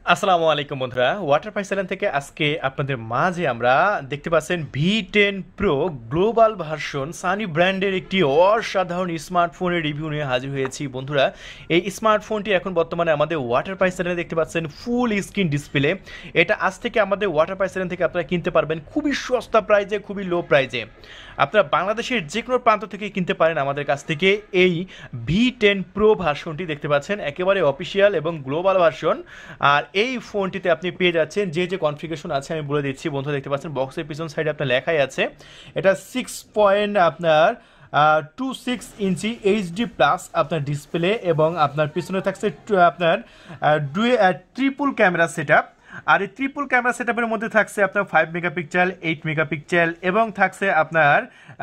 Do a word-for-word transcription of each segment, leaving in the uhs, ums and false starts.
আসসালামু আলাইকুম বন্ধুরা, ওয়াটার পাই চ্যানেল থেকে আজকে আপনাদের মাঝে আমরা দেখতে পাচ্ছেন V ten pro global version সানি ব্র্যান্ডের একটি অসাধারণ স্মার্টফোনের রিভিউ নিয়ে হাজির হয়েছি। বন্ধুরা, এই স্মার্টফোনটি এখন বর্তমানে আমাদের ওয়াটার পাই চ্যানেলে দেখতে পাচ্ছেন ফুল স্ক্রিন ডিসপ্লে। এটা আজ থেকে আমাদের ওয়াটার পাই চ্যানেল থেকে আপনারা কিনতে পারবেন খুবই সস্তা প্রাইজে, খুবই লো প্রাইজে। আপনারা বাংলাদেশের যে কোনো প্রান্ত থেকে কিনতে পারেন আমাদের কাছ থেকে এই ভি টেন প্রো ভার্সনটি দেখতে পাচ্ছেন, একেবারে অফিসিয়াল এবং গ্লোবাল ভার্সন। আর এই ফোনটিতে আপনি পেয়ে যাচ্ছেন যে যে কনফিগারেশন আছে আমি বলে দিচ্ছি। বন্ধু দেখতে পাচ্ছেন বক্সের পিছন সাইডে আপনার লেখাই আছে এটা সিক্স পয়েন্ট আপনার two six inch HD plus আপনার ডিসপ্লে, এবং আপনার পিছনে থাকছে আপনার ট্রিপল ক্যামেরা সেট আপ। আর এই ট্রিপল ক্যামেরা সেট আপের মধ্যে থাকছে আপনার ফাইভ মেগাপিক্সেল, এইট মেগাপিক্সেল, এবং থাকছে আপনার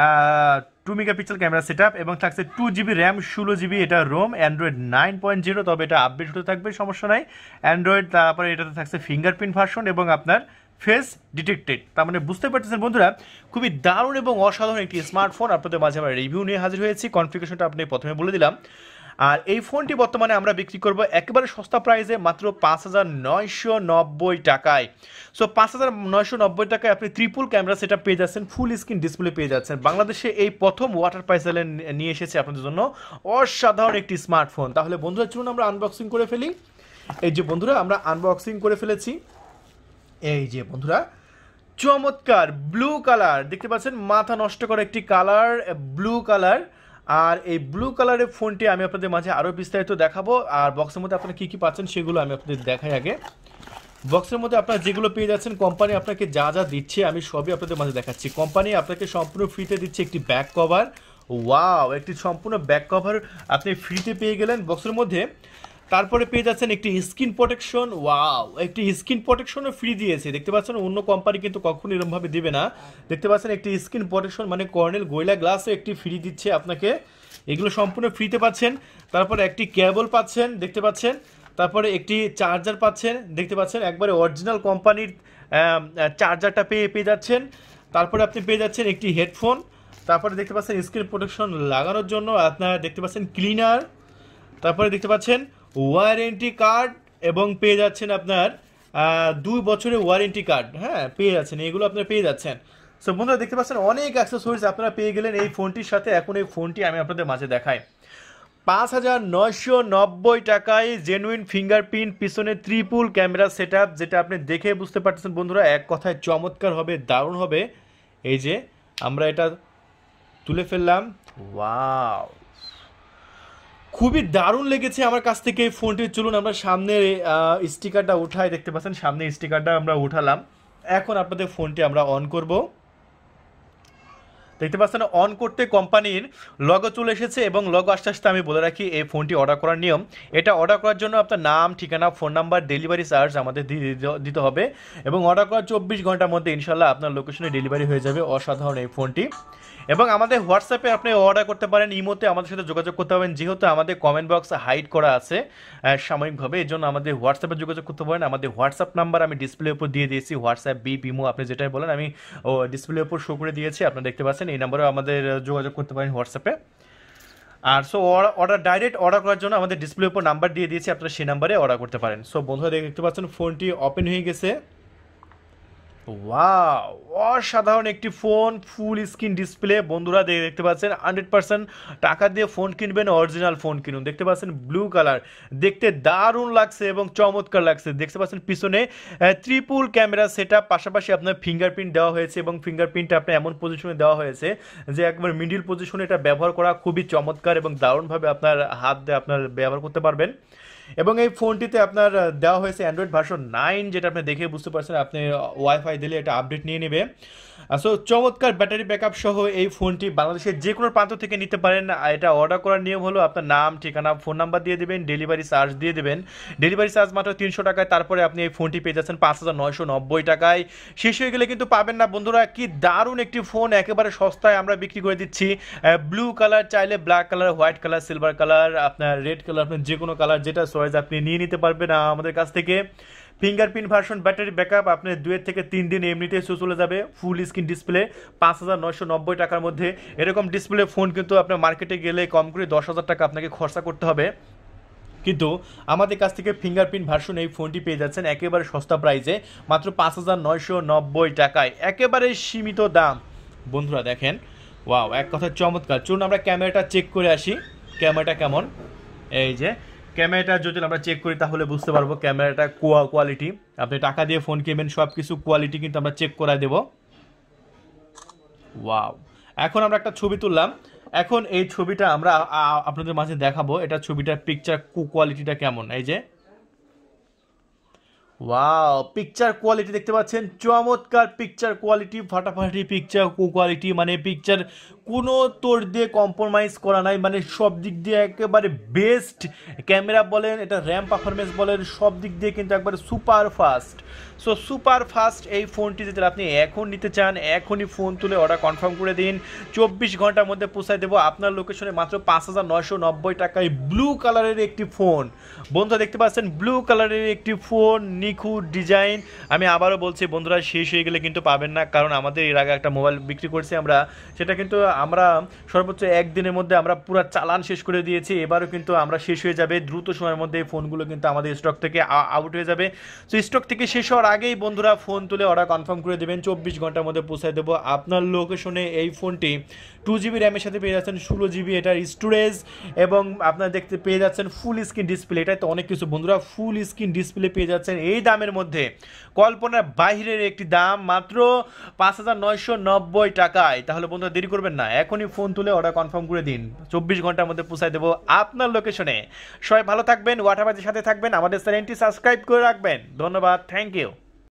two megapixel camera set up, এবং থাকছে টু জিবি র্যাম, ষোলো জিবি এটা ROM, Android nine point zero, তবে এটা আপডেট হতে থাকবে, সমস্যা নাই অ্যান্ড্রয়েড। তারপরে এটাতে থাকছে ফিঙ্গারপ্রিন্ট ভার্সন এবং আপনার ফেস ডিটেক্টেড। তার মানে বুঝতে পারতেছেন বন্ধুরা, খুবই দারুণ এবং অসাধারণ একটি স্মার্টফোন আপনাদের মাঝে আমরা রিভিউ নিয়ে হাজির হয়েছি। কনফিগারেশনটা আপনি প্রথমে বলে দিলাম। আর এই ফোনটি বর্তমানে আমরা বিক্রি করব একেবারে সস্তা প্রাইসে মাত্র পাঁচ হাজার নয়শো নব্বই টাকায়। সো পাঁচ হাজার নয়শো নব্বই টাকায় আপনি ট্রিপল ক্যামেরা সেট পেয়ে যাচ্ছেন, ফুল স্ক্রিন ডিসপ্লে পেয়ে যাচ্ছেন। বাংলাদেশে এই প্রথম ওয়াটার পাই চ্যানেল নিয়ে এসেছে আপনাদের জন্য অসাধারণ একটি স্মার্টফোন। তাহলে বন্ধুরা চলুন আমরা আনবক্সিং করে ফেলি। এই যে বন্ধুরা আমরা আনবক্সিং করে ফেলেছি। এই যে বন্ধুরা, চমৎকার ব্লু কালার দেখতে পাচ্ছেন, মাথা নষ্ট করা একটি কালার, ব্লু কালার। আর এই ব্লু কালারের ফোনটি আমি আপনাদের মাঝে আরও বিস্তারিত দেখাবো। আর বক্সের মধ্যে আপনারা কী কী পাচ্ছেন সেগুলো আমি আপনাদের দেখাই। আগে বক্সের মধ্যে আপনারা যেগুলো পেয়ে যাচ্ছেন, কোম্পানি আপনাকে যা যা দিচ্ছে আমি সবই আপনাদের মাঝে দেখাচ্ছি। কোম্পানি আপনাকে সম্পূর্ণ ফ্রিতে দিচ্ছে একটি ব্যাক কভার। ওয়াও, একটি সম্পূর্ণ ব্যাক কভার আপনি ফ্রিতে পেয়ে গেলেন বক্সের মধ্যে। তারপরে পেয়ে যাচ্ছেন একটি স্কিন প্রোটেকশন। ওয়াও, একটি স্কিন প্রোটেকশনও ফ্রি দিয়েছে, দেখতে পাচ্ছেন অন্য কোম্পানি কিন্তু কখনো এরকমভাবে দিবে না। দেখতে পাচ্ছেন একটি স্কিন প্রোটেকশন মানে কর্নেল গোয়েলা গ্লাসও একটি ফ্রি দিচ্ছে আপনাকে, এগুলো সম্পূর্ণ ফ্রিতে পাচ্ছেন। তারপরে একটি কেবল পাচ্ছেন দেখতে পাচ্ছেন, তারপরে একটি চার্জার পাচ্ছেন দেখতে পাচ্ছেন, একবারে অরিজিনাল কোম্পানির চার্জারটা পেয়ে পেয়ে যাচ্ছেন। তারপরে আপনি পেয়ে যাচ্ছেন একটি হেডফোন, তারপরে দেখতে পাচ্ছেন স্ক্রিন প্রোটেকশন লাগানোর জন্য আপনার দেখতে পাচ্ছেন ক্লিনার, তারপরে দেখতে পাচ্ছেন ওয়ারেন্টি কার্ড, এবং পেয়ে যাচ্ছেন আপনার দুই বছরের ওয়ারেন্টি কার্ড। হ্যাঁ পেয়ে যাচ্ছেন, এগুলো আপনারা পেয়ে যাচ্ছেন। সো বন্ধুরা দেখতে পাচ্ছেন অনেক অ্যাক্সেসরিজ আপনারা পেয়ে গেলেন এই ফোনটির সাথে। এখন এই ফোনটি আমি আপনাদের মাঝে দেখাই পাঁচ হাজার নয়শো নব্বই টাকায় জেনুইন ফিঙ্গারপ্রিন্ট, পিছনে ত্রিপুল ক্যামেরা সেট আপ, যেটা আপনি দেখে বুঝতে পারতেছেন বন্ধুরা এক কথায় চমৎকার হবে, দারুণ হবে। এই যে আমরা এটা তুলে ফেললাম, ওয়াও খুবই দারুণ লেগেছে আমার কাছ থেকে এই ফোনটি। চলুন আমরা সামনে স্টিকারটা উঠাই, দেখতে পাচ্ছেন সামনে স্টিকারটা আমরা উঠালাম। এখন আপনাদের ফোনটি আমরা অন করব, দেখতে পাচ্ছেন অন করতে কোম্পানির লগো চলে এসেছে, এবং লগো আস্তে আস্তে আমি বলে রাখি এই ফোনটি অর্ডার করার নিয়ম। এটা অর্ডার করার জন্য আপনার নাম, ঠিকানা, ফোন নাম্বার, ডেলিভারি চার্জ আমাদের দিতে হবে, এবং অর্ডার করার চব্বিশ ঘন্টার মধ্যে ইনশাল্লাহ আপনার লোকেশনে ডেলিভারি হয়ে যাবে। অসাধারণ এই ফোনটি। এবং আমাদের হোয়াটসঅ্যাপে আপনি অর্ডার করতে পারেন, ইমোতে আমাদের সাথে যোগাযোগ করতে পারেন, যেহেতু আমাদের কমেন্ট বক্স হাইড করা আছে সাময়িকভাবে, এই জন্য আমাদের হোয়াটসঅ্যাপে যোগাযোগ করতে পারেন। আমাদের হোয়াটসঅ্যাপ নাম্বার আমি ডিসপ্লের উপর দিয়ে দিয়েছি, হোয়াটসঅ্যাপ, বি বিমো আপনি যেটাই বলেন আমি ও ডিসপ্লের উপর শো করে দিয়েছি, আপনারা দেখতে পাচ্ছেন। এই নাম্বারেও আমাদের যোগাযোগ করতে পারেন হোয়াটসঅ্যাপে। আর সো অর্ডার ডাইরেক্ট অর্ডার করার জন্য আমাদের ডিসপ্লের উপর নাম্বার দিয়ে দিয়েছি, আপনারা সেই নাম্বারে অর্ডার করতে পারেন। সো বন্ধুরা দেখতে পাচ্ছেন ফোনটি ওপেন হয়ে গেছে। ওয়াও, অসাধারণ একটি ফোন, ফুল স্ক্রিন ডিসপ্লে। বন্ধুরা দেখতে পাচ্ছেন হান্ড্রেড পার্সেন্ট টাকা দিয়ে ফোন কিনবেন, অরিজিনাল ফোন কিনুন। দেখতে পাচ্ছেন ব্লু কালার, দেখতে দারুণ লাগছে এবং চমৎকার লাগছে। দেখতে পাচ্ছেন পিছনে ত্রিপুল ক্যামেরা সেট আপ, পাশাপাশি আপনার ফিঙ্গারপ্রিন্ট দেওয়া হয়েছে, এবং ফিঙ্গারপ্রিন্টটা আপনার এমন পজিশনে দেওয়া হয়েছে যে একবার মিডিল পজিশনে এটা ব্যবহার করা খুবই চমৎকার, এবং দারুণভাবে আপনার হাত দিয়ে আপনার ব্যবহার করতে পারবেন। এবং এই ফোনটিতে আপনার দেওয়া হয়েছে অ্যান্ড্রয়েড ভার্সন নাইন, যেটা আপনি দেখে বুঝতে পারছেন, আপনি ওয়াইফাই দিলে এটা আপডেট নিয়ে নেবে। সো চমৎকার ব্যাটারি ব্যাকআপ সহ এই ফোনটি বাংলাদেশের যে কোনো প্রান্ত থেকে নিতে পারেন। এটা অর্ডার করার নিয়ম হলো আপনার নাম, ঠিকানা, ফোন নাম্বার দিয়ে দেবেন, ডেলিভারি চার্জ দিয়ে দেবেন। ডেলিভারি চার্জ মাত্র তিনশো টাকায়, তারপরে আপনি এই ফোনটি পেয়ে যাচ্ছেন পাঁচ হাজার নয়শো নব্বই টাকায়। শেষ হয়ে গেলে কিন্তু পাবেন না বন্ধুরা। কি দারুণ একটি ফোন, একেবারে সস্তায় আমরা বিক্রি করে দিচ্ছি। ব্লু কালার চাইলে black colour, white colour, silver colour, আপনার রেড কালার, আপনার যে কোনো কালার যেটা চয়েস আপনি নিয়ে নিতে পারবেন আমাদের কাছ থেকে। ফিঙ্গারপ্রিন্ট ভার্সন, ব্যাটারি ব্যাকআপ আপনার দুয়ের থেকে তিন দিন এমনিতে চলে যাবে। ফুল স্ক্রিন ডিসপ্লে পাঁচ হাজার নয়শো নব্বই টাকার মধ্যে। এরকম ডিসপ্লে ফোন কিন্তু আপনার মার্কেটে গেলে কম করে দশ হাজার টাকা আপনাকে খরচা করতে হবে। কিন্তু আমাদের কাছ থেকে ফিঙ্গারপ্রিন্ট ভার্সন এই ফোনটি পেয়ে যাচ্ছেন একেবারে সস্তা প্রাইসে, মাত্র পাঁচ হাজার নয়শো নব্বই টাকায়, একেবারে সীমিত দাম। বন্ধুরা দেখেন, ওয়াও, এক কথা চমৎকার। চলুন আমরা ক্যামেরাটা চেক করে আসি, ক্যামেরাটা কেমন। এই যে ক্যামেরাটা যদি আমরা চেক করি তাহলে বুঝতে পারবো ক্যামেরাটা কোয়ালিটি। আপনি টাকা দিয়ে ফোন কিনবেন, সব কিছু কোয়ালিটি কিন্তু আমরা চেক করায় দেব। ওয়াও, এখন আমরা একটা ছবি তুললাম, এখন এই ছবিটা আমরা আপনাদের মাঝে দেখাবো, এটা ছবিটার পিকচার কোয়ালিটিটা কেমন। এই যে ওয়াও, পিকচার কোয়ালিটি দেখতে পাচ্ছেন, চমৎকার পিকচার কোয়ালিটি, ফাটাফাটি পিকচার কোয়ালিটি, মানে পিকচার কোনো তোর দিয়ে কম্প্রোমাইজ করা নাই, মানে সব দিক দিয়ে একেবারে বেস্ট। ক্যামেরা বলেন, এটা র্যাম পারফরমেন্স বলেন, সব দিক দিয়ে কিন্তু একবারে super fast. So super fast এই ফোনটি যদি আপনি এখন নিতে চান, এখনই ফোন তুলে অর্ডার কনফার্ম করে দিন, চব্বিশ ঘন্টার মধ্যে পৌঁছায় দেবো আপনার লোকেশনে মাত্র পাঁচ হাজার নয়শো নব্বই টাকায়। ব্লু কালারের একটি ফোন, বন্ধুরা দেখতে পাচ্ছেন, ব্লু কালারের একটি ফোন, নিখুঁত ডিজাইন। আমি আবারও বলছি বন্ধুরা, শেষ হয়ে গেলে কিন্তু পাবেন না, কারণ আমাদের এর আগে একটা মোবাইল বিক্রি করছি আমরা, সেটা কিন্তু আমরা সর্বোচ্চ একদিনের মধ্যে আমরা পুরো চালান শেষ করে দিয়েছি। এবারও কিন্তু আমরা শেষ হয়ে যাবে দ্রুত সময়ের মধ্যে, এই ফোনগুলো কিন্তু আমাদের স্টক থেকে আউট হয়ে যাবে। তো স্টক থেকে শেষ হওয়ার আগেই বন্ধুরা ফোন তুলে অর্ডার কনফার্ম করে দেবেন, চব্বিশ ঘন্টার মধ্যে পৌঁছায় দেবো আপনার লোকেশনে। এই ফোনটি টু জিবি র্যামের সাথে পেয়ে যাচ্ছেন, ষোলো জিবি এটার স্টোরেজ, এবং আপনারা দেখতে পেয়ে যাচ্ছেন ফুল স্ক্রিন ডিসপ্লে। এটাই তো অনেক কিছু বন্ধুরা, ফুল স্ক্রিন ডিসপ্লে পেয়ে যাচ্ছেন এই দামের মধ্যে, কল্পনার বাইরের একটি দাম, মাত্র পাঁচ হাজার নয়শো নব্বই টাকায়। তাহলে বন্ধুরা দেরি করবেন না, এখনই ফোন তুলে অর্ডার কনফার্ম করে দিন, চব্বিশ ঘন্টার মধ্যে পৌঁছায় দেবো আপনার লোকেশনে। সবাই ভালো থাকবেন, ওয়াটারবাজির সাথে থাকবেন, আমাদের চ্যানেলটি সাবস্ক্রাইব করে রাখবেন। ধন্যবাদ, থ্যাংক ইউ।